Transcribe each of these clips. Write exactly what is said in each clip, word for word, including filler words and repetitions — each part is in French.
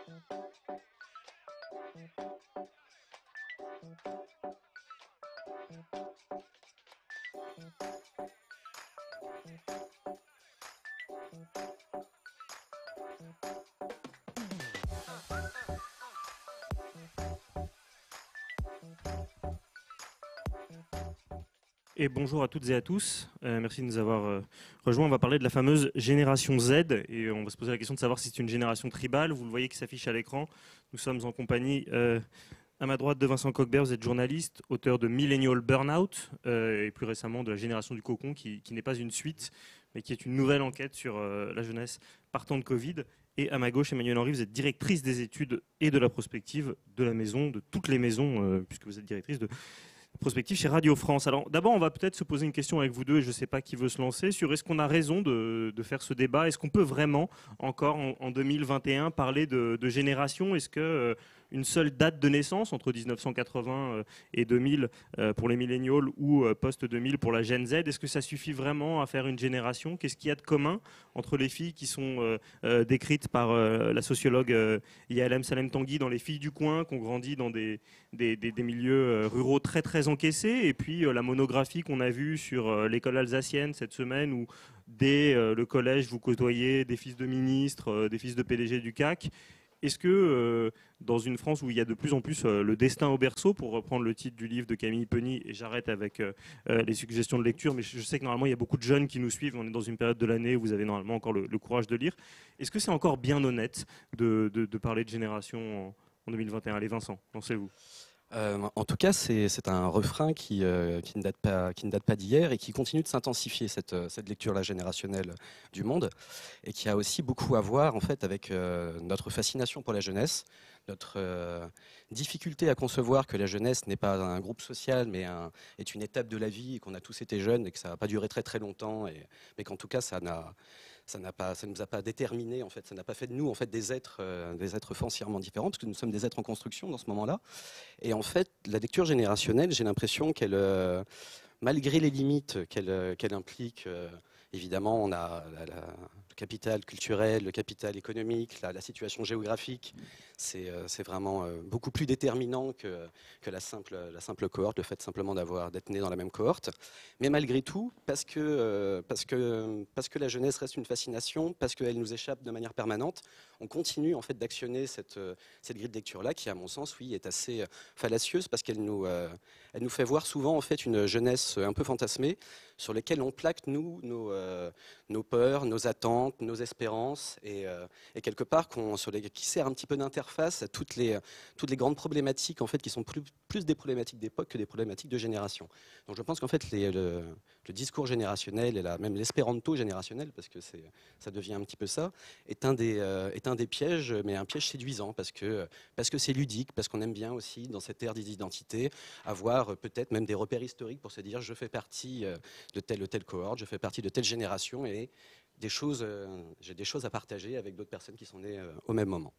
Et bonjour à toutes et à tous. Euh, merci de nous avoir euh, rejoints. On va parler de la fameuse génération Z et on va se poser la question de savoir si c'est une génération tribale. Vous le voyez qui s'affiche à l'écran. Nous sommes en compagnie euh, à ma droite de Vincent Cockbert. Vous êtes journaliste, auteur de Millennial Burnout euh, et plus récemment de la génération du cocon qui, qui n'est pas une suite mais qui est une nouvelle enquête sur euh, la jeunesse partant de Covid. Et à ma gauche, Emmanuelle Henry, vous êtes directrice des études et de la prospective de la maison, de toutes les maisons, euh, puisque vous êtes directrice de prospective chez Radio France. Alors d'abord, on va peut-être se poser une question avec vous deux, et je ne sais pas qui veut se lancer, sur est-ce qu'on a raison de, de faire ce débat? Est-ce qu'on peut vraiment, encore en, en deux mille vingt et un, parler de, de génération? Est-ce que euh, une seule date de naissance, entre mille neuf cent quatre-vingts euh, et deux mille euh, pour les millennials ou euh, post-deux mille pour la Gen Z, est-ce que ça suffit vraiment à faire une génération? Qu'est-ce qu'il y a de commun entre les filles qui sont euh, euh, décrites par euh, la sociologue euh, Yael Salem Tanguy dans Les filles du coin, qui ont grandi dans des, des, des, des milieux euh, ruraux très très encaissés, et puis euh, la monographie qu'on a vue sur euh, l'école alsacienne cette semaine où dès euh, le collège vous côtoyez des fils de ministres, euh, des fils de P D G du C A C. Est-ce que euh, dans une France où il y a de plus en plus euh, le destin au berceau, pour reprendre le titre du livre de Camille Penny, et j'arrête avec euh, euh, les suggestions de lecture, mais je sais que normalement il y a beaucoup de jeunes qui nous suivent, on est dans une période de l'année où vous avez normalement encore le, le courage de lire. Est-ce que c'est encore bien honnête de, de, de parler de génération en, en deux mille vingt et un? Allez Vincent, lancez-vous. Euh, en tout cas, c'est un refrain qui, euh, qui ne date pas, qui ne date pas d'hier et qui continue de s'intensifier, cette, cette lecture-là générationnelle du monde, et qui a aussi beaucoup à voir en fait, avec euh, notre fascination pour la jeunesse, notre euh, difficulté à concevoir que la jeunesse n'est pas un groupe social, mais un, est une étape de la vie, et qu'on a tous été jeunes et que ça n'a pas duré très très longtemps, et, mais qu'en tout cas, ça n'a... Ça n'a pas, ça ne nous a pas déterminés, en fait, ça n'a pas fait de nous en fait des êtres, euh, des êtres foncièrement différents, parce que nous sommes des êtres en construction dans ce moment-là. Et en fait, la lecture générationnelle, j'ai l'impression qu'elle, euh, malgré les limites qu'elle euh, qu'elle implique, euh, évidemment, on a la, la, le capital culturel, le capital économique, la, la situation géographique. C'est euh, vraiment euh, beaucoup plus déterminant que, que la, simple, la simple cohorte, le fait simplement d'avoir d'être né dans la même cohorte. Mais malgré tout, parce que, euh, parce que, parce que la jeunesse reste une fascination, parce qu'elle nous échappe de manière permanente, on continue en fait d'actionner cette, cette grille de lecture-là qui, à mon sens, oui, est assez fallacieuse parce qu'elle nous, euh, elle nous fait voir souvent en fait une jeunesse un peu fantasmée sur laquelle on plaque nous nos, euh, nos peurs, nos attentes, nos espérances et, euh, et quelque part qu'on, sur les, qui sert un petit peu d'interface à toutes les, toutes les grandes problématiques en fait qui sont plus, plus des problématiques d'époque que des problématiques de génération. Donc je pense qu'en fait les, le, le discours générationnel et la, même l'espéranto générationnel, parce que c'est, ça devient un petit peu ça, est un des, euh, est un des pièges, mais un piège séduisant parce que parce que c'est ludique, parce qu'on aime bien aussi dans cette ère des identités avoir peut-être même des repères historiques pour se dire je fais partie de telle ou telle cohorte, je fais partie de telle génération et des choses, euh, j'ai des choses à partager avec d'autres personnes qui sont nées euh, au même moment.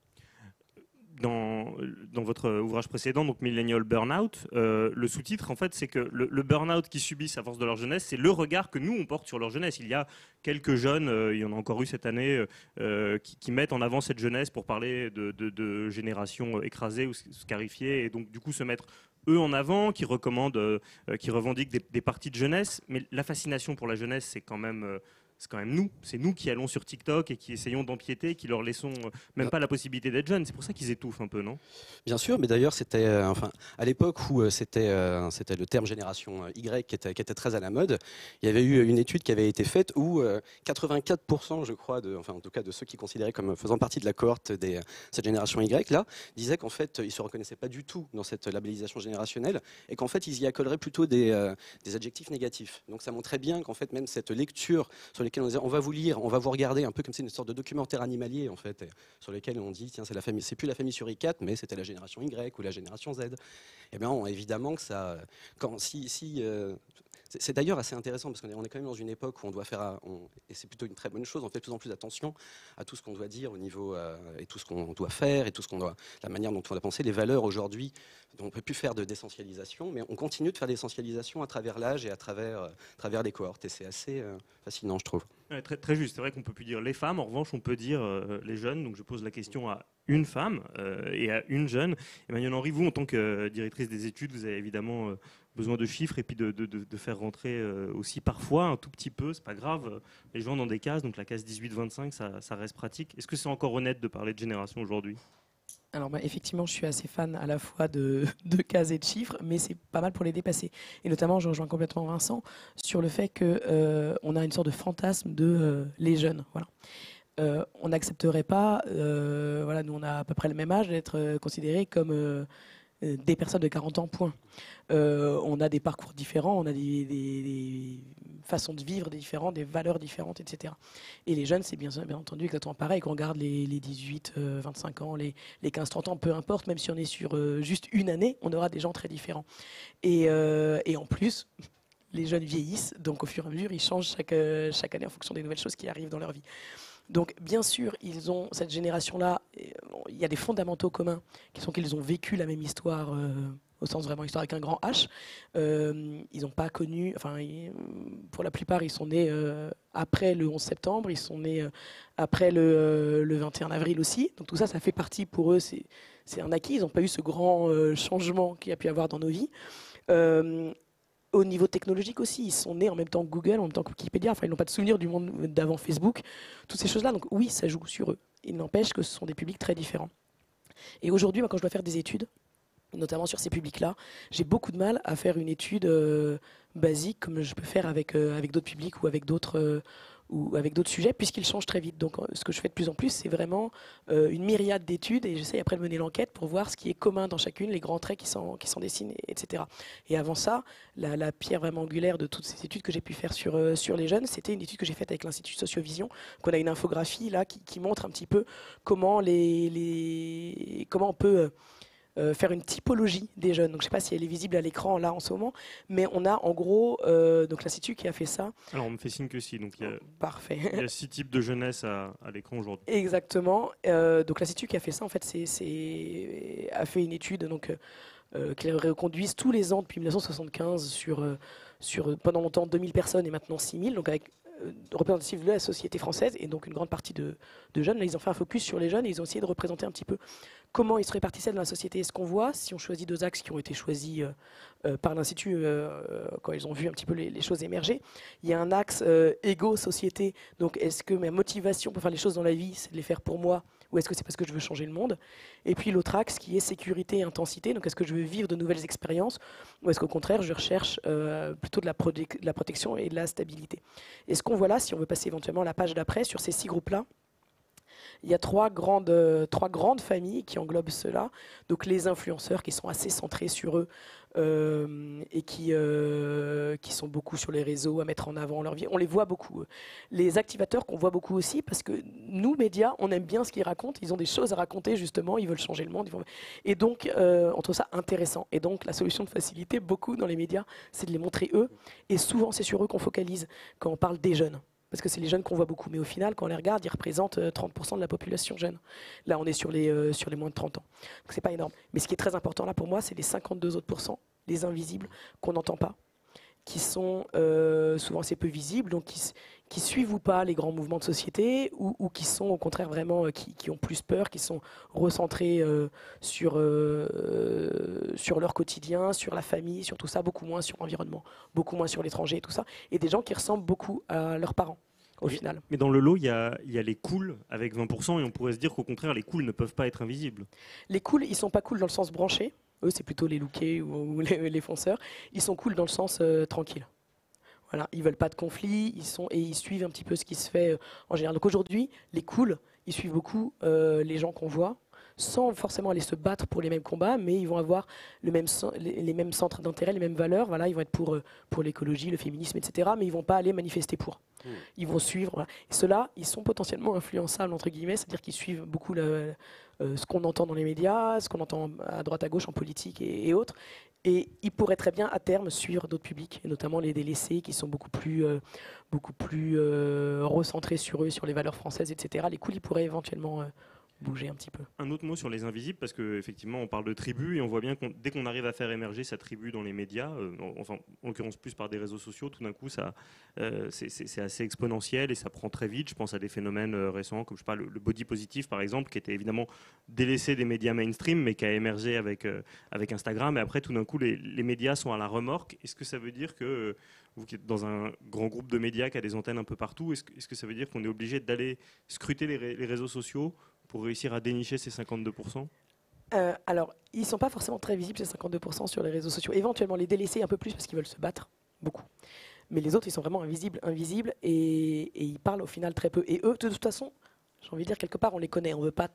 Dans, dans votre ouvrage précédent, donc Millennial Burnout, euh, le sous-titre, en fait, c'est que le, le burn-out qu'ils subissent à force de leur jeunesse, c'est le regard que nous, on porte sur leur jeunesse. Il y a quelques jeunes, euh, il y en a encore eu cette année, euh, qui, qui mettent en avant cette jeunesse pour parler de, de, de génération écrasée ou scarifiée, et donc du coup se mettre eux en avant, qui recommandent, euh, qui revendiquent des, des parties de jeunesse. Mais la fascination pour la jeunesse, c'est quand même... Euh, c'est quand même nous, c'est nous qui allons sur TikTok et qui essayons d'empiéter, qui leur laissons même pas la possibilité d'être jeunes. C'est pour ça qu'ils étouffent un peu, non? Bien sûr, mais d'ailleurs c'était, euh, enfin, à l'époque où euh, c'était, euh, c'était le terme génération Y qui était, qui était très à la mode, il y avait eu une étude qui avait été faite où euh, quatre-vingt-quatre pour cent, je crois, de, enfin en tout cas de ceux qui considéraient comme faisant partie de la cohorte de cette génération Y là, disaient qu'en fait ils se reconnaissaient pas du tout dans cette labellisation générationnelle et qu'en fait ils y accoleraient plutôt des, euh, des adjectifs négatifs. Donc ça montrait bien qu'en fait même cette lecture sur lesquels on disait on va vous lire, on va vous regarder, un peu comme c'est une sorte de documentaire animalier en fait, sur lesquels on dit tiens c'est la famille, c'est plus la famille sur I quatre, mais c'était la génération Y ou la génération Z. Et bien on, évidemment que ça, quand si, si euh, c'est, c'est d'ailleurs assez intéressant parce qu'on est, on est quand même dans une époque où on doit faire, on, et c'est plutôt une très bonne chose, on fait de plus en plus attention à tout ce qu'on doit dire au niveau euh, et tout ce qu'on doit faire et tout ce qu'on doit, la manière dont on doit penser, les valeurs aujourd'hui. On ne peut plus faire de d'essentialisation, mais on continue de faire d'essentialisation à travers l'âge et à travers, euh, à travers les cohortes. Et c'est assez euh, fascinant, je trouve. Ouais, très, très juste. C'est vrai qu'on ne peut plus dire les femmes. En revanche, on peut dire euh, les jeunes. Donc je pose la question à une femme euh, et à une jeune. Emmanuelle Henry, vous, en tant que directrice des études, vous avez évidemment euh, besoin de chiffres et puis de, de, de faire rentrer euh, aussi parfois un tout petit peu, c'est pas grave, les gens dans des cases, donc la case dix-huit vingt-cinq, ça, ça reste pratique. Est-ce que c'est encore honnête de parler de génération aujourd'hui ? Alors bah, effectivement, je suis assez fan à la fois de, de cases et de chiffres, mais c'est pas mal pour les dépasser. Et notamment, je rejoins complètement Vincent sur le fait qu'on euh, a une sorte de fantasme de euh, les jeunes. Voilà. Euh, on n'accepterait pas, euh, voilà, nous on a à peu près le même âge, d'être euh, considérés comme euh, des personnes de quarante ans, point. Euh, on a des parcours différents, on a des, des, des façons de vivre différentes, des valeurs différentes, et cetera. Et les jeunes, c'est bien, bien entendu exactement pareil, qu'on regarde les, les dix-huit, vingt-cinq ans, les, les quinze trente ans, peu importe, même si on est sur euh, juste une année, on aura des gens très différents. Et, euh, et en plus, les jeunes vieillissent, donc au fur et à mesure, ils changent chaque, euh, chaque année en fonction des nouvelles choses qui arrivent dans leur vie. Donc, bien sûr, ils ont cette génération-là. Il y a des fondamentaux communs qui sont qu'ils ont vécu la même histoire, euh, au sens vraiment histoire avec un grand H. Euh, ils n'ont pas connu. Enfin, ils, pour la plupart, ils sont nés euh, après le onze septembre. Ils sont nés euh, après le, euh, le vingt et un avril aussi. Donc tout ça, ça fait partie pour eux. C'est, c'est un acquis. Ils n'ont pas eu ce grand euh, changement qu'il y a pu avoir dans nos vies. Euh, Au niveau technologique aussi, ils sont nés en même temps que Google, en même temps que Wikipédia. Enfin, ils n'ont pas de souvenir du monde d'avant Facebook. Toutes ces choses-là. Donc oui, ça joue sur eux. Il n'empêche que ce sont des publics très différents. Et aujourd'hui, moi, quand je dois faire des études, notamment sur ces publics-là, j'ai beaucoup de mal à faire une étude euh, basique comme je peux faire avec, euh, avec d'autres publics ou avec d'autres... Euh, ou avec d'autres sujets, puisqu'ils changent très vite. Donc ce que je fais de plus en plus, c'est vraiment euh, une myriade d'études, et j'essaie après de mener l'enquête pour voir ce qui est commun dans chacune, les grands traits qui s'en, qui s'en dessinent, et cetera. Et avant ça, la, la pierre vraiment angulaire de toutes ces études que j'ai pu faire sur, euh, sur les jeunes, c'était une étude que j'ai faite avec l'Institut Sociovision, qu'on a une infographie là qui, qui montre un petit peu comment, les, les, comment on peut... Euh, Euh, faire une typologie des jeunes. Donc, je ne sais pas si elle est visible à l'écran là en ce moment, mais on a en gros euh, donc l'Institut qui a fait ça. Alors on me fait signe que si, donc il y a, Parfait. il y a six types de jeunesse à, à l'écran aujourd'hui. Exactement. Euh, donc l'Institut qui a fait ça, en fait, c'est, c'est, a fait une étude donc, euh, qui reconduisent tous les ans depuis mille neuf cent soixante-quinze sur, euh, sur pendant longtemps deux mille personnes et maintenant six mille, donc avec euh, représentative de la société française et donc une grande partie de, de jeunes. Là, ils ont fait un focus sur les jeunes et ils ont essayé de représenter un petit peu comment ils se répartissaient dans la société. Et ce qu'on voit, si on choisit deux axes qui ont été choisis euh, euh, par l'Institut euh, quand ils ont vu un petit peu les, les choses émerger, il y a un axe euh, égo-société. Donc, est-ce que ma motivation pour faire les choses dans la vie, c'est de les faire pour moi, ou est-ce que c'est parce que je veux changer le monde? Et puis l'autre axe qui est sécurité et intensité. Donc, est-ce que je veux vivre de nouvelles expériences, ou est-ce qu'au contraire, je recherche euh, plutôt de la, prote- de la protection et de la stabilité? Et ce qu'on voit là, si on veut passer éventuellement à la page d'après, sur ces six groupes-là, il y a trois grandes, euh, trois grandes familles qui englobent cela. Donc les influenceurs qui sont assez centrés sur eux euh, et qui, euh, qui sont beaucoup sur les réseaux à mettre en avant leur vie. On les voit beaucoup. Les activateurs qu'on voit beaucoup aussi parce que nous, médias, on aime bien ce qu'ils racontent. Ils ont des choses à raconter justement. Ils veulent changer le monde. Ils vont... Et donc, euh, on trouve ça intéressant. Et donc, la solution de facilité, beaucoup dans les médias, c'est de les montrer eux. Et souvent, c'est sur eux qu'on focalise quand on parle des jeunes. Parce que c'est les jeunes qu'on voit beaucoup. Mais au final, quand on les regarde, ils représentent trente pour cent de la population jeune. Là, on est sur les, euh, sur les moins de trente ans. Donc, c'est pas énorme. Mais ce qui est très important là pour moi, c'est les cinquante-deux autres pourcents, les invisibles, qu'on n'entend pas, qui sont euh, souvent assez peu visibles, donc qui, qui suivent ou pas les grands mouvements de société, ou, ou qui sont au contraire vraiment, euh, qui, qui ont plus peur, qui sont recentrés euh, sur, euh, sur leur quotidien, sur la famille, sur tout ça, beaucoup moins sur l'environnement, beaucoup moins sur l'étranger et tout ça, et des gens qui ressemblent beaucoup à leurs parents. Au mais, final. Mais dans le lot, il y a, il y a les cools avec vingt pour cent et on pourrait se dire qu'au contraire, les cools ne peuvent pas être invisibles. Les cools, ils sont pas cool dans le sens branché. Eux, c'est plutôt les lookés ou, ou les, les fonceurs. Ils sont cool dans le sens euh, tranquille. Voilà, ils veulent pas de conflit, ils sont et ils suivent un petit peu ce qui se fait euh, en général. Donc aujourd'hui, les cools, ils suivent beaucoup euh, les gens qu'on voit, sans forcément aller se battre pour les mêmes combats, mais ils vont avoir le même, les, les mêmes centres d'intérêt, les mêmes valeurs. Voilà, ils vont être pour, pour l'écologie, le féminisme, et cetera. Mais ils vont pas aller manifester pour. Mmh. Ils vont suivre. Voilà. Et ceux-là, ils sont potentiellement influençables, entre guillemets, c'est-à-dire qu'ils suivent beaucoup le, euh, ce qu'on entend dans les médias, ce qu'on entend à droite à gauche en politique et, et autres. Et ils pourraient très bien, à terme, suivre d'autres publics, et notamment les délaissés, qui sont beaucoup plus, euh, beaucoup plus euh, recentrés sur eux, sur les valeurs françaises, et cetera. Les cools, ils pourraient éventuellement... Euh, bouger un petit peu. Un autre mot sur les invisibles, parce qu'effectivement on parle de tribu et on voit bien que dès qu'on arrive à faire émerger sa tribu dans les médias, euh, enfin en l'occurrence plus par des réseaux sociaux, tout d'un coup ça, euh, c'est assez exponentiel et ça prend très vite. Je pense à des phénomènes euh, récents comme je sais pas, le, le body positive par exemple, qui était évidemment délaissé des médias mainstream mais qui a émergé avec, euh, avec Instagram, et après tout d'un coup les, les médias sont à la remorque. Est-ce que ça veut dire que, euh, vous qui êtes dans un grand groupe de médias qui a des antennes un peu partout, est-ce que, est-ce que ça veut dire qu'on est obligé d'aller scruter les, ré, les réseaux sociaux pour réussir à dénicher ces cinquante-deux pour cent? euh, Alors, ils ne sont pas forcément très visibles, ces cinquante-deux pour cent sur les réseaux sociaux. Éventuellement, les délaissés un peu plus parce qu'ils veulent se battre, beaucoup. Mais les autres, ils sont vraiment invisibles, invisibles, et, et ils parlent au final très peu. Et eux, de toute façon, j'ai envie de dire, quelque part, on les connaît. On veut pas...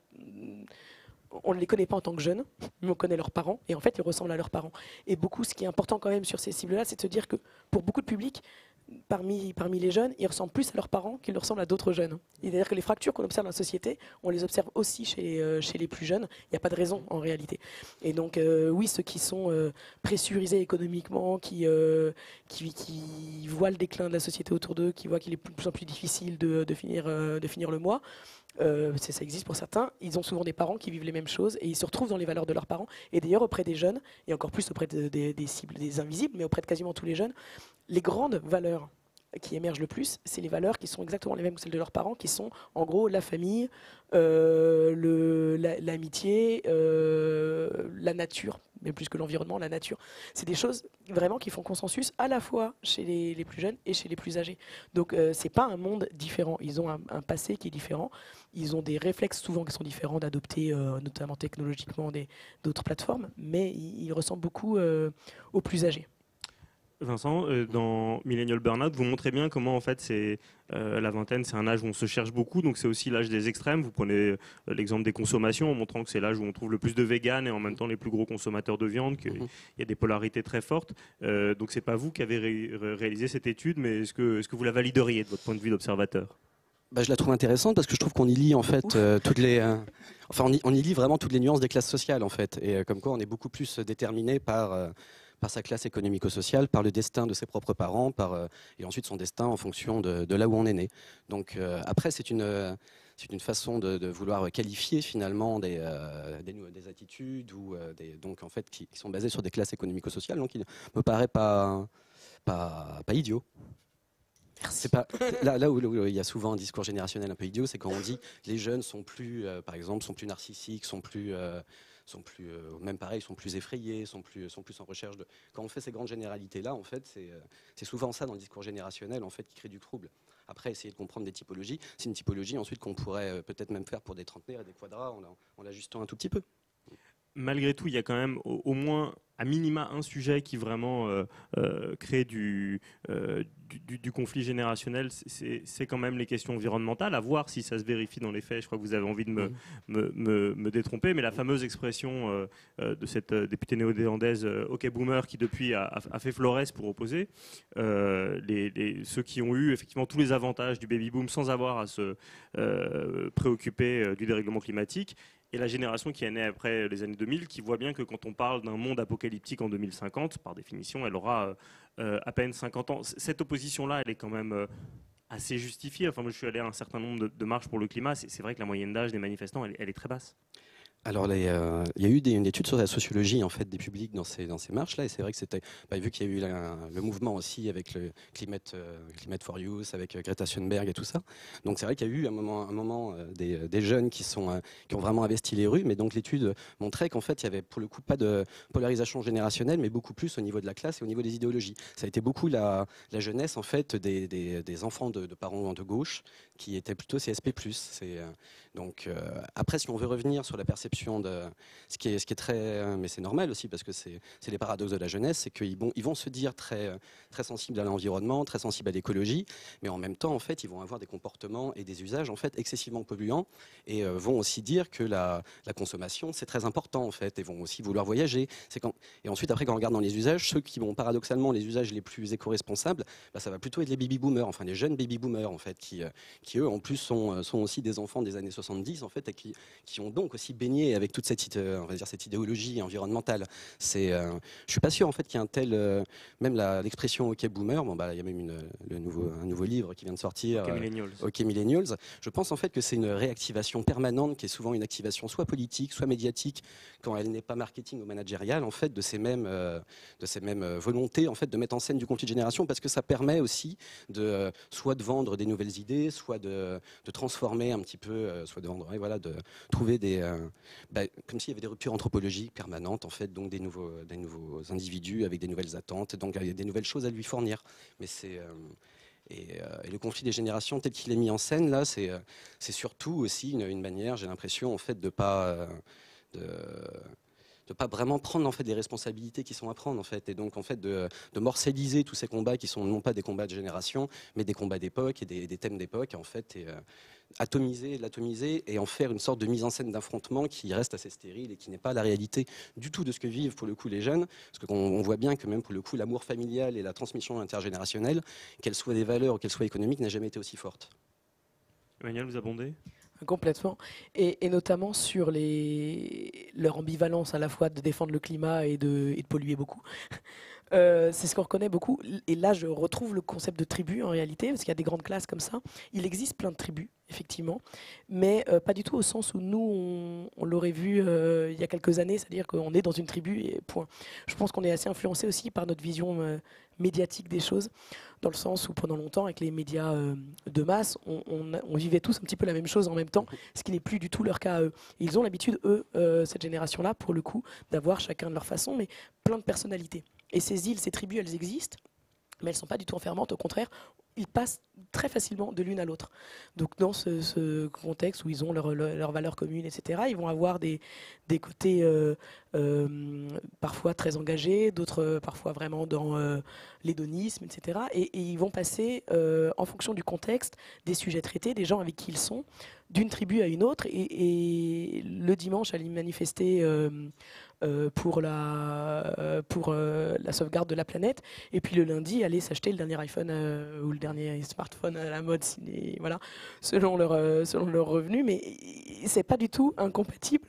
On ne les connaît pas en tant que jeunes, mais on connaît leurs parents, et en fait, ils ressemblent à leurs parents. Et beaucoup, ce qui est important quand même sur ces cibles-là, c'est de se dire que pour beaucoup de publics, Parmi, parmi les jeunes, ils ressemblent plus à leurs parents qu'ils ressemblent à d'autres jeunes. C'est-à-dire que les fractures qu'on observe dans la société, on les observe aussi chez, euh, chez les plus jeunes. Il n'y a pas de raison en réalité. Et donc, euh, oui, ceux qui sont euh, pressurisés économiquement, qui, euh, qui, qui voient le déclin de la société autour d'eux, qui voient qu'il est de plus en plus difficile de, de, finir, euh, de finir le mois, euh, ça existe pour certains. Ils ont souvent des parents qui vivent les mêmes choses et ils se retrouvent dans les valeurs de leurs parents. Et d'ailleurs, auprès des jeunes, et encore plus auprès de, de, des cibles, des invisibles, mais auprès de quasiment tous les jeunes, les grandes valeurs qui émergent le plus, c'est les valeurs qui sont exactement les mêmes que celles de leurs parents, qui sont en gros la famille, euh, le, la, l'amitié, euh, la nature, mais plus que l'environnement, la nature. C'est des choses vraiment qui font consensus à la fois chez les, les plus jeunes et chez les plus âgés. Donc euh, c'est pas un monde différent. Ils ont un, un passé qui est différent. Ils ont des réflexes souvent qui sont différents d'adopter, euh, notamment technologiquement, des, d'autres plateformes, mais ils, ils ressemblent beaucoup euh, aux plus âgés. Vincent, euh, dans Millennial Burnout, vous montrez bien comment en fait c'est euh, la vingtaine, c'est un âge où on se cherche beaucoup, donc c'est aussi l'âge des extrêmes. Vous prenez euh, l'exemple des consommations en montrant que c'est l'âge où on trouve le plus de véganes et en même temps les plus gros consommateurs de viande, qu'il mm-hmm. y a des polarités très fortes. Euh, donc c'est pas vous qui avez ré réalisé cette étude, mais est-ce que, est-ce que vous la valideriez de votre point de vue d'observateur? Bah, je la trouve intéressante parce que je trouve qu'on y lit en fait euh, toutes les, euh, enfin on y, on y lit vraiment toutes les nuances des classes sociales en fait, et euh, comme quoi on est beaucoup plus déterminé par euh, par sa classe économico-sociale, par le destin de ses propres parents, par, euh, et ensuite son destin en fonction de, de là où on est né. Donc euh, après, c'est une, euh, c'est une façon de, de vouloir qualifier finalement des, euh, des, des attitudes ou, euh, des, donc, en fait, qui, qui sont basées sur des classes économico-sociales, donc il ne me paraît pas, pas, pas idiot. C'est pas, là, là où, où il y a souvent un discours générationnel un peu idiot, c'est quand on dit les jeunes sont plus, euh, par exemple, sont plus narcissiques, sont plus... Euh, sont plus, euh, même pareil, sont plus effrayés, sont plus, sont plus en recherche de... Quand on fait ces grandes généralités-là, en fait, c'est euh, souvent ça dans le discours générationnel en fait, qui crée du trouble. Après, essayer de comprendre des typologies, c'est une typologie ensuite qu'on pourrait euh, peut-être même faire pour des trentenaires et des quadras en, en l'ajustant un tout petit peu. Malgré tout, il y a quand même au, au moins à minima un sujet qui vraiment euh, euh, crée du, euh, du, du conflit générationnel, c'est quand même les questions environnementales, à voir si ça se vérifie dans les faits. Je crois que vous avez envie de me, mmh. me, me, me détromper, mais la fameuse expression euh, euh, de cette députée néo-zélandaise euh, OK Boomer qui depuis a, a fait florès pour opposer euh, les, les, ceux qui ont eu effectivement tous les avantages du baby-boom sans avoir à se euh, préoccuper euh, du dérèglement climatique, et la génération qui est née après les années deux mille, qui voit bien que quand on parle d'un monde apocalyptique en deux mille cinquante, par définition, elle aura euh, à peine cinquante ans. Cette opposition-là, elle est quand même euh, assez justifiée. Enfin, moi, je suis allé à un certain nombre de, de marches pour le climat. C'est vrai que la moyenne d'âge des manifestants, elle, elle est très basse. Alors, il euh, y a eu des, une étude sur la sociologie en fait, des publics dans ces, dans ces marches-là, et c'est vrai que c'était, bah, vu qu'il y a eu la, le mouvement aussi avec le Climate, euh, Climate for Youth, avec euh, Greta Thunberg et tout ça, donc c'est vrai qu'il y a eu un moment, un moment euh, des, des jeunes qui, sont, euh, qui ont vraiment investi les rues, mais donc l'étude montrait qu'en fait, il y avait pour le coup pas de polarisation générationnelle, mais beaucoup plus au niveau de la classe et au niveau des idéologies. Ça a été beaucoup la, la jeunesse en fait, des, des, des enfants de, de parents de gauche qui étaient plutôt C S P plus. C'est, euh, donc, euh, après, si on veut revenir sur la perception de ce qui est, ce qui est très, mais c'est normal aussi parce que c'est les paradoxes de la jeunesse, c'est qu'ils vont, ils vont se dire très, très sensibles à l'environnement, très sensibles à l'écologie, mais en même temps, en fait, ils vont avoir des comportements et des usages en fait excessivement polluants et euh, vont aussi dire que la, la consommation c'est très important en fait, et vont aussi vouloir voyager. C'est quand, et ensuite, après, quand on regarde dans les usages, ceux qui vont paradoxalement les usages les plus éco-responsables, bah, ça va plutôt être les baby boomers, enfin les jeunes baby boomers en fait, qui, qui eux en plus sont, sont aussi des enfants des années soixante-dix en fait, et qui, qui ont donc aussi baigné aligné avec toute cette, on va dire, cette idéologie environnementale. C'est, euh, je suis pas sûr en fait qu'il y ait un tel, euh, même la, l'expression OK Boomer. Bon bah il y a même une, le nouveau, un nouveau livre qui vient de sortir. OK Millennials. Euh, OK Millennials. Je pense en fait que c'est une réactivation permanente qui est souvent une activation soit politique, soit médiatique, quand elle n'est pas marketing ou managériale en fait de ces mêmes, euh, de ces mêmes volontés en fait de mettre en scène du conflit de génération, parce que ça permet aussi de euh, soit de vendre des nouvelles idées, soit de, de transformer un petit peu, euh, soit de vendre, ouais, voilà, de trouver des, euh, bah, comme s'il y avait des ruptures anthropologiques permanentes en fait, donc des nouveaux, des nouveaux individus avec des nouvelles attentes, donc il y a des nouvelles choses à lui fournir. Mais c'est euh, Et, euh, et le conflit des générations tel qu'il est mis en scène là, c'est euh, c'est surtout aussi une, une manière, j'ai l'impression en fait de pas euh, de de pas vraiment prendre en fait des responsabilités qui sont à prendre en fait, et donc en fait de, de morcelliser tous ces combats qui sont non pas des combats de génération, mais des combats d'époque et des, des thèmes d'époque en fait, et euh, atomiser, l'atomiser et en faire une sorte de mise en scène d'affrontement qui reste assez stérile et qui n'est pas la réalité du tout de ce que vivent pour le coup les jeunes, parce qu'on on voit bien que même pour le coup l'amour familial et la transmission intergénérationnelle, qu'elle soit des valeurs ou qu'elle soit économique, n'a jamais été aussi forte. Emmanuel, vous abondez ? Complètement, et, et notamment sur les, leur ambivalence à la fois de défendre le climat et de, et de polluer beaucoup. Euh, c'est ce qu'on reconnaît beaucoup. Et là, je retrouve le concept de tribu en réalité, parce qu'il y a des grandes classes comme ça. Il existe plein de tribus, effectivement, mais euh, pas du tout au sens où nous, on, on l'aurait vu euh, il y a quelques années, c'est-à-dire qu'on est dans une tribu et point. Je pense qu'on est assez influencé aussi par notre vision euh, médiatique des choses, dans le sens où pendant longtemps, avec les médias euh, de masse, on, on, on vivait tous un petit peu la même chose en même temps, ce qui n'est plus du tout leur cas à eux. Et ils ont l'habitude, eux, euh, cette génération-là, pour le coup, d'avoir chacun de leur façon, mais plein de personnalités. Et ces îles, ces tribus, elles existent, mais elles ne sont pas du tout enfermantes. Au contraire, ils passent très facilement de l'une à l'autre. Donc dans ce, ce contexte où ils ont leurs leur, leur valeurs communes, et cetera, ils vont avoir des, des côtés euh, euh, parfois très engagés, d'autres euh, parfois vraiment dans euh, l'hédonisme, et cetera. Et, et ils vont passer, euh, en fonction du contexte, des sujets traités, des gens avec qui ils sont, d'une tribu à une autre. Et, et le dimanche, aller manifester euh, euh, pour, la, euh, pour euh, la sauvegarde de la planète. Et puis le lundi, aller s'acheter le dernier iPhone euh, ou le dernier smartphone à la mode, voilà, selon leur, euh, selon leur revenu. Mais c'est pas du tout incompatible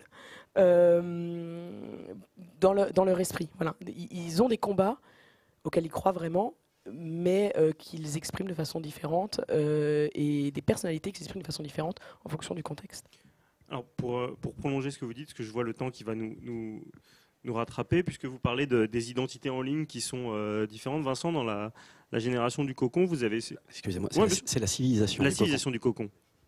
euh, dans, le, dans leur esprit. Voilà. Ils ont des combats auxquels ils croient vraiment, mais euh, qu'ils expriment de façon différente euh, et des personnalités qui s'expriment de façon différente en fonction du contexte. Alors pour, pour prolonger ce que vous dites, parce que je vois le temps qui va nous, nous, nous rattraper, puisque vous parlez de, des identités en ligne qui sont euh, différentes. Vincent, dans la, la génération du cocon, vous avez... Excusez-moi, c'est, ouais, la, c'est la civilisation la du civilisation cocon. du cocon.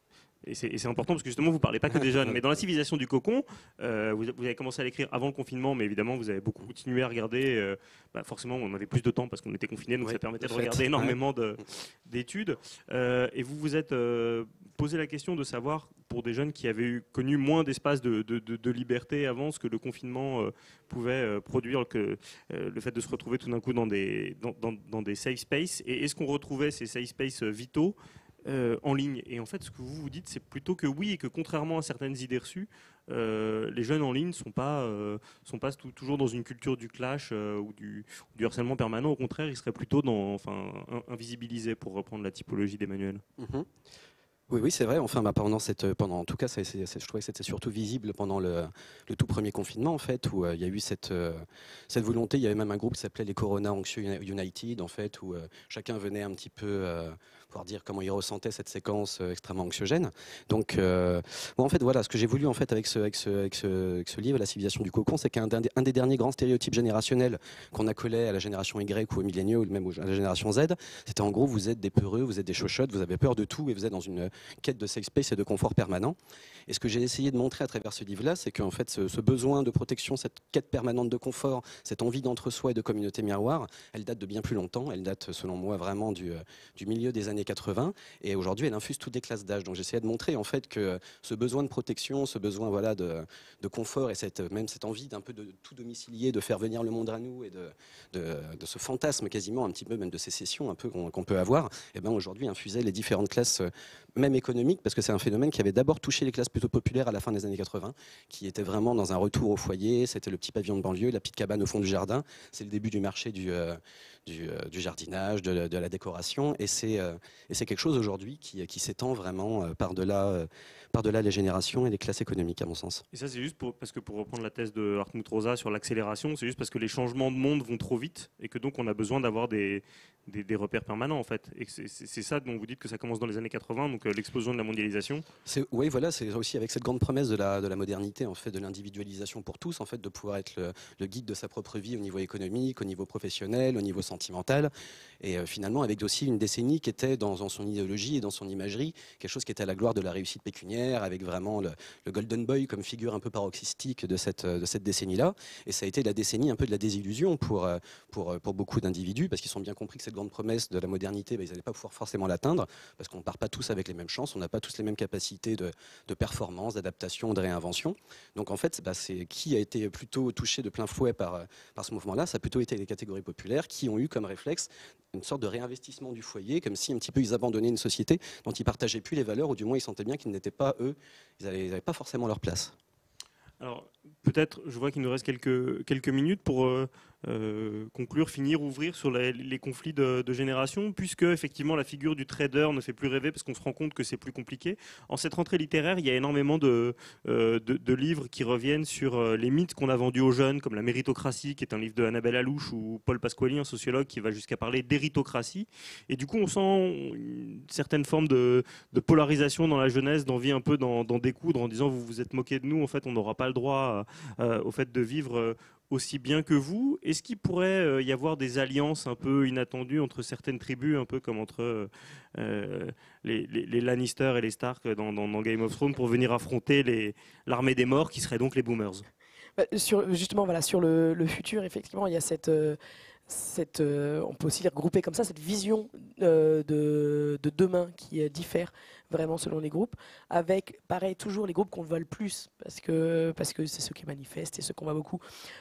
Et c'est, et c'est important parce que justement, vous ne parlez pas que des jeunes. Mais dans la civilisation du cocon, euh, vous, vous avez commencé à l'écrire avant le confinement, mais évidemment, vous avez beaucoup continué à regarder. Euh, bah forcément, on avait plus de temps parce qu'on était confinés, donc ouais, ça permettait de, de regarder énormément de, d'études. Euh, et vous vous êtes euh, posé la question de savoir, pour des jeunes qui avaient eu, connu moins d'espace de, de, de, de liberté avant, ce que le confinement euh, pouvait euh, produire, que, euh, le fait de se retrouver tout d'un coup dans des, dans, dans, dans des safe spaces. Et est-ce qu'on retrouvait ces safe spaces vitaux Euh, en ligne? Et en fait, ce que vous vous dites, c'est plutôt que oui, et que contrairement à certaines idées reçues, euh, les jeunes en ligne ne sont pas, euh, sont pas tout, toujours dans une culture du clash euh, ou, du, ou du harcèlement permanent. Au contraire, ils seraient plutôt dans, enfin, invisibilisés, pour reprendre la typologie d'Emmanuel. Mm-hmm. Oui, oui, c'est vrai. Enfin, bah, pendant cette, pendant, en tout cas, c'est, c'est, c'est, je trouvais que c'était surtout visible pendant le, le tout premier confinement, en fait, où euh, il y a eu cette, euh, cette volonté. Il y avait même un groupe qui s'appelait les Corona Anxieux United, en fait, où euh, chacun venait un petit peu euh, pouvoir dire comment il ressentait cette séquence euh, extrêmement anxiogène. Donc, euh, bon, en fait, voilà, ce que j'ai voulu en fait avec ce, avec ce, avec ce, avec ce livre, La civilisation du cocon, c'est qu'un un des derniers grands stéréotypes générationnels qu'on accolait à la génération Y ou aux milléniaux ou même à la génération Z, c'était en gros, vous êtes des peureux, vous êtes des chochottes, vous avez peur de tout et vous êtes dans une quête de safe space et de confort permanent. Et ce que j'ai essayé de montrer à travers ce livre-là, c'est qu'en fait, ce, ce besoin de protection, cette quête permanente de confort, cette envie d'entre-soi et de communauté miroir, elle date de bien plus longtemps. Elle date, selon moi, vraiment du, du milieu des années quatre-vingts. Et aujourd'hui, elle infuse toutes les classes d'âge. Donc, j'essayais de montrer, en fait, que ce besoin de protection, ce besoin, voilà, de, de confort et cette, même cette envie d'un peu de tout domicilier, de faire venir le monde à nous et de, de, de ce fantasme quasiment, un petit peu même de sécession un peu qu'on, qu'on peut avoir, et ben aujourd'hui, infusait les différentes classes, même même économique, parce que c'est un phénomène qui avait d'abord touché les classes plutôt populaires à la fin des années quatre-vingts, qui était vraiment dans un retour au foyer. C'était le petit pavillon de banlieue, la petite cabane au fond du jardin. C'est le début du marché du, euh, du, euh, du jardinage, de, de la décoration. Et c'est euh, quelque chose aujourd'hui qui, qui s'étend vraiment euh, par-delà euh, par-delà les générations et les classes économiques, à mon sens. Et ça, c'est juste pour, parce que pour reprendre la thèse de Hartmut Rosa sur l'accélération, c'est juste parce que les changements de monde vont trop vite et que donc on a besoin d'avoir des, des, des repères permanents, en fait. Et c'est ça dont vous dites que ça commence dans les années quatre-vingts, donc euh, l'explosion de la mondialisation. Oui, voilà, c'est aussi avec cette grande promesse de la, de la modernité, en fait, de l'individualisation pour tous, en fait, de pouvoir être le, le guide de sa propre vie au niveau économique, au niveau professionnel, au niveau sentimental. Et euh, finalement, avec aussi une décennie qui était dans, dans son idéologie et dans son imagerie, quelque chose qui était à la gloire de la réussite pécuniaire, avec vraiment le, le Golden Boy comme figure un peu paroxystique de cette, de cette décennie-là. Et ça a été la décennie un peu de la désillusion pour, pour, pour beaucoup d'individus, parce qu'ils ont bien compris que cette grande promesse de la modernité, ben, ils n'allaient pas pouvoir forcément l'atteindre, parce qu'on ne part pas tous avec les mêmes chances, on n'a pas tous les mêmes capacités de, de performance, d'adaptation, de réinvention. Donc en fait, bah, c'est qui a été plutôt touché de plein fouet par, par ce mouvement-là, ça a plutôt été les catégories populaires qui ont eu comme réflexe une sorte de réinvestissement du foyer, comme si un petit peu ils abandonnaient une société dont ils partageaient plus les valeurs, ou du moins ils sentaient bien qu'ils n'étaient pas eux, ils n'avaient pas forcément leur place. Alors peut-être, je vois qu'il nous reste quelques, quelques minutes pour euh, euh, conclure, finir, ouvrir sur les, les conflits de, de génération, puisque effectivement la figure du trader ne fait plus rêver parce qu'on se rend compte que c'est plus compliqué. En cette rentrée littéraire, il y a énormément de, euh, de, de livres qui reviennent sur euh, les mythes qu'on a vendus aux jeunes, comme La méritocratie, qui est un livre de Annabelle Allouche, ou Paul Pasquali, un sociologue, qui va jusqu'à parler d'héritocratie. Et du coup, on sent une certaine forme de, de polarisation dans la jeunesse, d'envie un peu d'en découdre en disant vous vous êtes moqué de nous, en fait on n'aura pas le droit euh, au fait de vivre euh, aussi bien que vous. Est-ce qu'il pourrait euh, y avoir des alliances un peu inattendues entre certaines tribus, un peu comme entre euh, les, les, les Lannister et les Stark dans, dans, dans Game of Thrones, pour venir affronter l'armée des morts, qui seraient donc les boomers? Bah, sur, justement, voilà, sur le, le futur, effectivement, il y a cette... Euh Cette, euh, on peut aussi les regrouper comme ça, cette vision euh, de, de demain qui euh, diffère vraiment selon les groupes, avec, pareil, toujours les groupes qu'on veut le plus, parce que parce que c'est ceux qui manifestent et ceux qu'on voit beaucoup,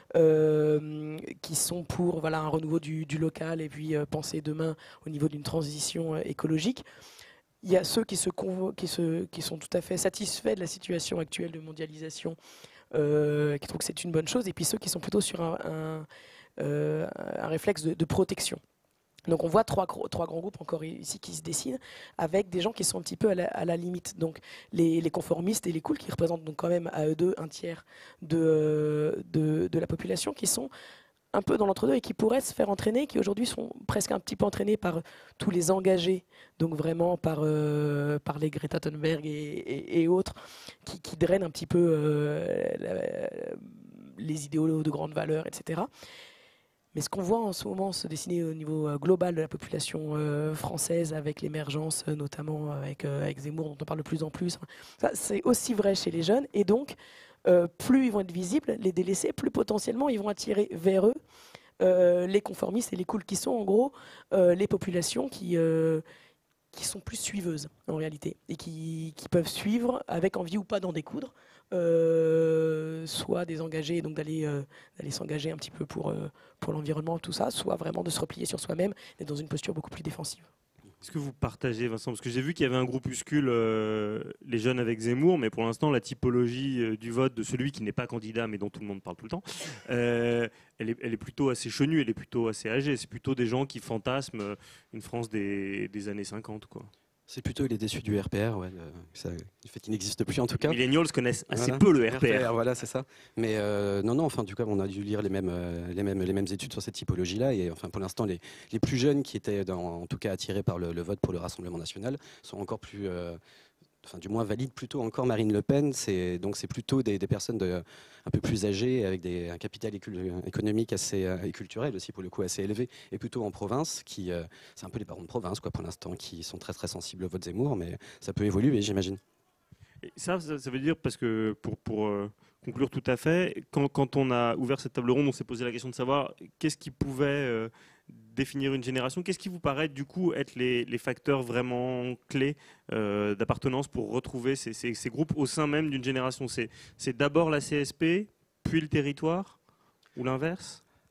euh, qui sont pour voilà, un renouveau du, du local et puis euh, penser demain au niveau d'une transition euh, écologique. Il y a ceux qui, se qui, se, qui sont tout à fait satisfaits de la situation actuelle de mondialisation, euh, qui trouvent que c'est une bonne chose, et puis ceux qui sont plutôt sur un... un Euh, un réflexe de, de protection. Donc on voit trois, trois grands groupes encore ici qui se dessinent, avec des gens qui sont un petit peu à la, à la limite. Donc les, les conformistes et les cools, qui représentent donc quand même à eux deux un tiers de, de, de la population, qui sont un peu dans l'entre-deux et qui pourraient se faire entraîner, qui aujourd'hui sont presque un petit peu entraînés par tous les engagés, donc vraiment par, euh, par les Greta Thunberg et, et, et autres, qui, qui drainent un petit peu euh, la, les idéaux de grandes valeurs, et cetera. Mais ce qu'on voit en ce moment se dessiner au niveau global de la population euh, française, avec l'émergence, euh, notamment avec, euh, avec Zemmour, dont on parle de plus en plus, c'est aussi vrai chez les jeunes. Et donc, euh, plus ils vont être visibles, les délaissés, plus potentiellement ils vont attirer vers eux euh, les conformistes et les cools, qui sont en gros euh, les populations qui, euh, qui sont plus suiveuses en réalité, et qui, qui peuvent suivre avec envie ou pas d'en découdre. Euh, soit des engagés, donc d'aller euh, d'aller s'engager un petit peu pour, euh, pour l'environnement, tout ça, soit vraiment de se replier sur soi-même et dans une posture beaucoup plus défensive. Est-ce que vous partagez, Vincent? Parce que j'ai vu qu'il y avait un groupuscule, euh, les jeunes avec Zemmour, mais pour l'instant, la typologie euh, du vote de celui qui n'est pas candidat, mais dont tout le monde parle tout le temps, euh, elle, est, elle est plutôt assez chenue, elle est plutôt assez âgée. C'est plutôt des gens qui fantasment une France des, des années cinquante, quoi. C'est plutôt les déçus du R P R, ouais, le, ça, le fait qu'il n'existe plus en tout cas. Les millennials connaissent assez voilà. peu le R P R. R P R, voilà, c'est ça. Mais euh, non, non, enfin, du coup, on a dû lire les mêmes, euh, les mêmes, les mêmes études sur cette typologie-là. Et enfin, pour l'instant, les, les plus jeunes qui étaient, dans, en tout cas, attirés par le, le vote pour le Rassemblement national sont encore plus, euh, enfin, du moins valident plutôt encore Marine Le Pen. C'est donc c'est plutôt des, des personnes de, un peu plus âgées, avec des, un capital économique assez euh, et culturel aussi pour le coup assez élevé, et plutôt en province, qui euh, c'est un peu les barons de province quoi pour l'instant, qui sont très très sensibles au vote Zemmour, mais ça peut évoluer, j'imagine. Et ça, ça, ça veut dire, parce que pour, pour euh, conclure tout à fait, quand, quand on a ouvert cette table ronde, on s'est posé la question de savoir qu'est-ce qui pouvait euh, définir une génération. Qu'est-ce qui vous paraît du coup être les, les facteurs vraiment clés euh, d'appartenance pour retrouver ces, ces, ces groupes au sein même d'une génération? C'est d'abord la C S P, puis le territoire, ou l'inverse?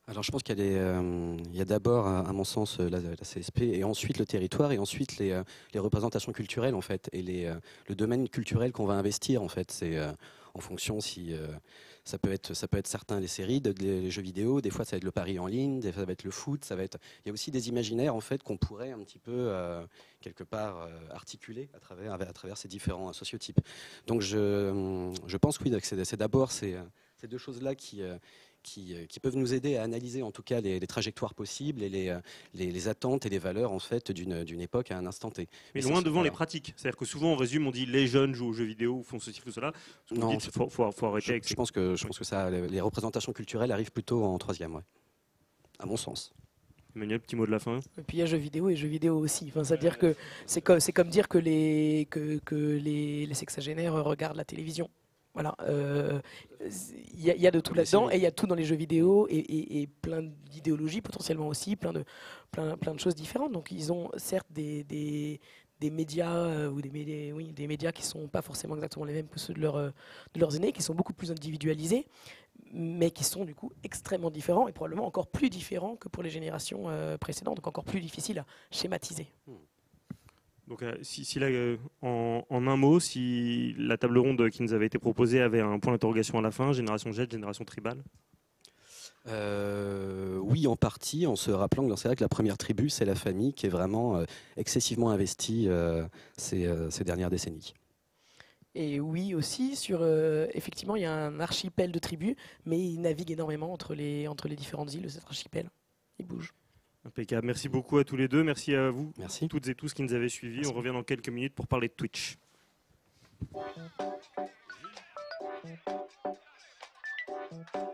Alors je pense qu'il y a, des, euh, il y a d'abord, à, à mon sens, la, la C S P, et ensuite le territoire, et ensuite les, euh, les représentations culturelles en fait, et les, euh, le domaine culturel qu'on va investir en fait. C'est euh, en fonction si euh, ça peut être, ça peut être certains les séries, de, les, les jeux vidéo, des fois ça va être le pari en ligne, des fois ça va être le foot, ça va être. Il y a aussi des imaginaires en fait qu'on pourrait un petit peu euh, quelque part euh, articuler à travers, à travers ces différents sociotypes. Donc je, je pense oui que c'est, c'est d'abord ces, ces deux choses là qui euh, Qui, qui peuvent nous aider à analyser en tout cas les, les trajectoires possibles et les, les, les attentes et les valeurs en fait d'une, d'une époque à un instant T. Mais, Mais loin ça, devant voilà. les pratiques. C'est-à-dire que souvent on résume, on dit les jeunes jouent aux jeux vidéo ou font ceci, font cela. Non, il faut, faut, faut arrêter je, avec je ces... pense que, je pense que ça, les représentations culturelles arrivent plutôt en troisième, ouais. À mon sens. Emmanuel, petit mot de la fin. Et puis il y a jeux vidéo et jeux vidéo aussi. Enfin, c'est-à-dire que c'est comme, c'est comme dire que les, que, que les, les sexagénaires regardent la télévision. Voilà, il euh, y, y a de tout là-dedans et il y a tout dans les jeux vidéo et, et, et plein d'idéologies potentiellement aussi, plein de, plein, plein de choses différentes. Donc ils ont certes des, des, des médias euh, ou des médias, oui, des médias qui sont pas forcément exactement les mêmes que ceux de, leur, de leurs aînés, qui sont beaucoup plus individualisés, mais qui sont du coup extrêmement différents et probablement encore plus différents que pour les générations euh, précédentes, donc encore plus difficiles à schématiser. Hmm. Donc, euh, si, si là, euh, en, en un mot, si la table ronde qui nous avait été proposée avait un point d'interrogation à la fin, génération Z, génération tribale euh, Oui, en partie, en se rappelant que dans ce cas-là, que la première tribu, c'est la famille qui est vraiment euh, excessivement investie euh, ces, euh, ces dernières décennies. Et oui aussi, sur, euh, effectivement, il y a un archipel de tribus, mais ils naviguent énormément entre les, entre les différentes îles de cet archipel. Ils bougent. Impeccable. Merci beaucoup à tous les deux. Merci à vous, Merci. toutes et tous qui nous avez suivis. Merci. On revient dans quelques minutes pour parler de Twitch. Thank you.